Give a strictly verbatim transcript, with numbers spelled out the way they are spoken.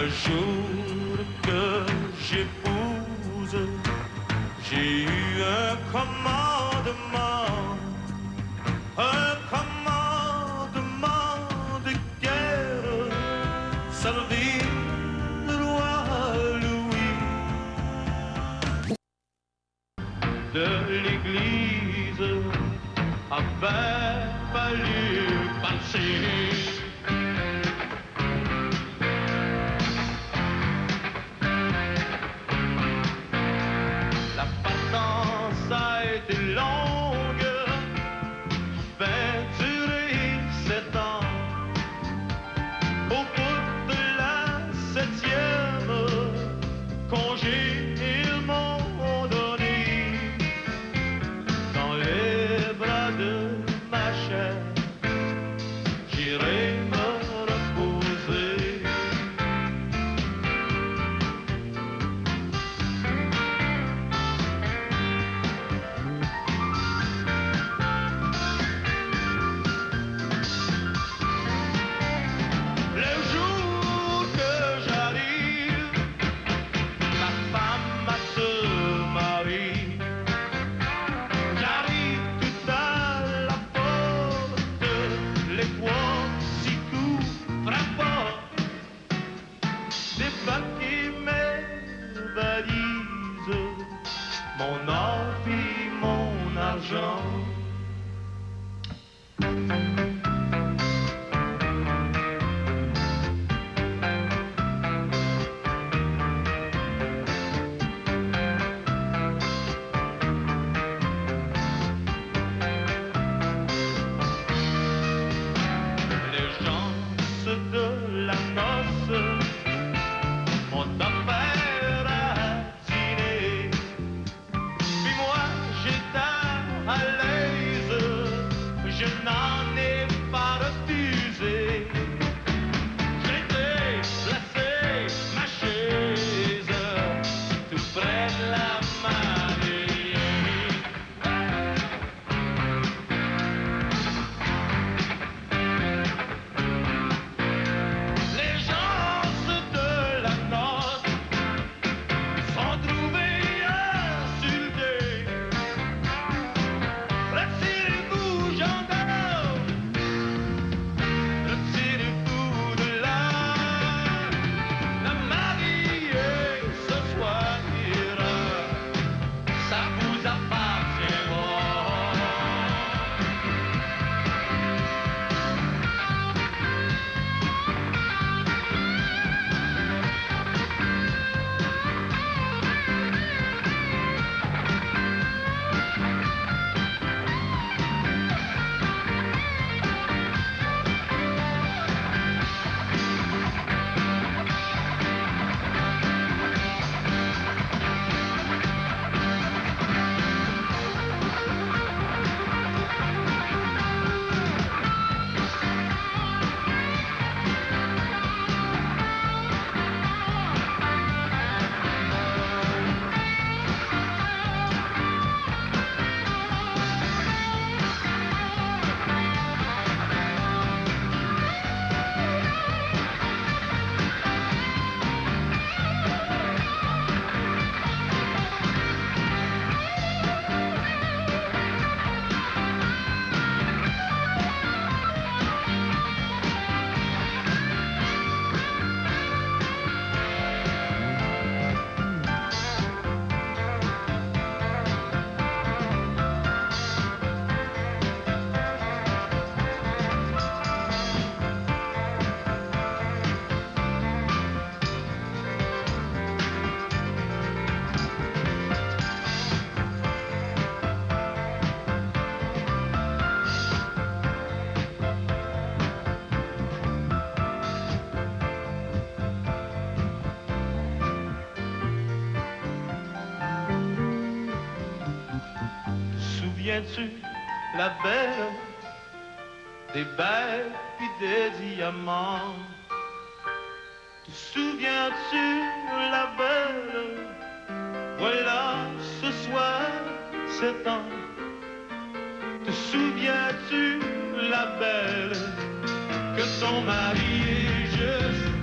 Le jour que j'épouse, j'ai eu un commandement, un commandement de guerre, servir le roi Louis. De l'église avait fallu passer. La patience a été longue, fait durer sept ans. Au bout de la septième, congé ils m'ont donné. Dans les bras de ma chair, j'irai me reposer. Le jour que j'arrive, ma femme se marie. J'arrive tout à la porte, les trois, six coups frappants, débarquer mes valises, mon or puis mon argent. Les gens de la noce m'ont offert à dîner. Puis moi j'étais à l'aise, je n'en ai pas refusé. J'étais placé ma chaise tout près de la mariée. Les gens de la noce sont trouvés insultés. Retirez-vous, gendarmes, retirez-vous de là. La mariée ce soir ira, ça vous appartiendra. Souviens-tu, la belle, des belles puis des diamants? Te souviens-tu, la belle, voilà ce soir sept ans. Te souviens-tu, la belle, que ton mari est juste